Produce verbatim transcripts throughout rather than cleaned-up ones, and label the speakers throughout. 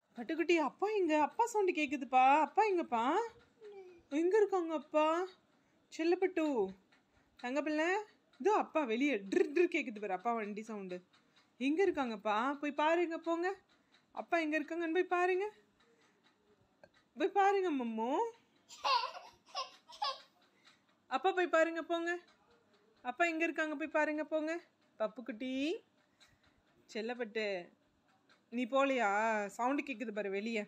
Speaker 1: பட்டுக்குட்டி அப்பா இங்க அப்பா சவுண்டு கேக்குதுப்பா. அப்பா எங்கப்பா? எங்க இருக்காங்க அப்பா? செல்லப்பட்டு தங்க பிள்ளை இதோ அப்பா வெளியே ட்ரு ட்ரு கேக்குது பாரு அப்பா வண்டி சவுண்டு. எங்க இருக்காங்கப்பா? போய் பாருங்க போங்க. அப்பா எங்க இருக்காங்கன்னு போய் பாருங்க. போய் பாருங்க மம்மு. அப்பா போய் பாருங்க போங்க. அப்பா எங்க இருக்காங்க போய் பாருங்க போங்க. பப்புக்குட்டி செல்லப்பட்டு நீ போலியா? சவுண்டு கேக்குது பாரு வெளியே.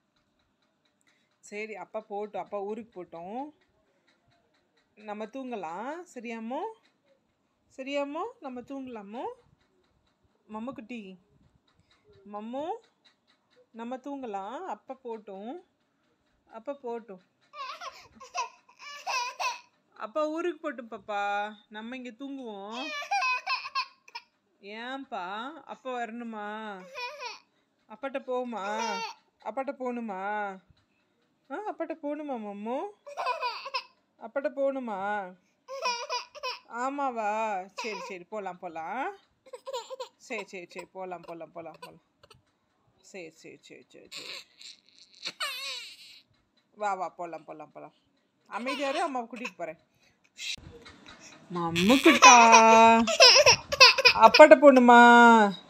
Speaker 1: சரி அப்பா போட்டோம், அப்பா ஊருக்கு போட்டோம், நம்ம தூங்கலாம். சரியாமோ? சரியாமோ? நம்ம தூங்கலாமோ? மம்முக்குட்டி மம்மு நம்ம தூங்கலாம். அப்பா போட்டோம், அப்பா போட்டோம், அப்பா ஊருக்கு போட்டும் பாப்பா. நம்ம இங்க தூங்குவோம். ஏன்பா அப்பா வரணுமா? அப்பாட்ட போகுமா? அப்பாட்ட போகணுமா? ஆ அப்பாட்ட போகணுமா மம்மு? அப்பாட்ட போகணுமா? ஆமாவா? சரி சரி போகலாம் போகலாம். சரி சரி சரி போகலாம் போகலாம் போகலாம் போகலாம். சரி சரி சரி சரி சரி வா வா போகலாம் போகலாம் போகலாம். அமைதியாரு, அம்மாவை கூட்டிகிட்டு போகிறேன். மம்முக்குட்டா அப்பாட்ட போகணுமா?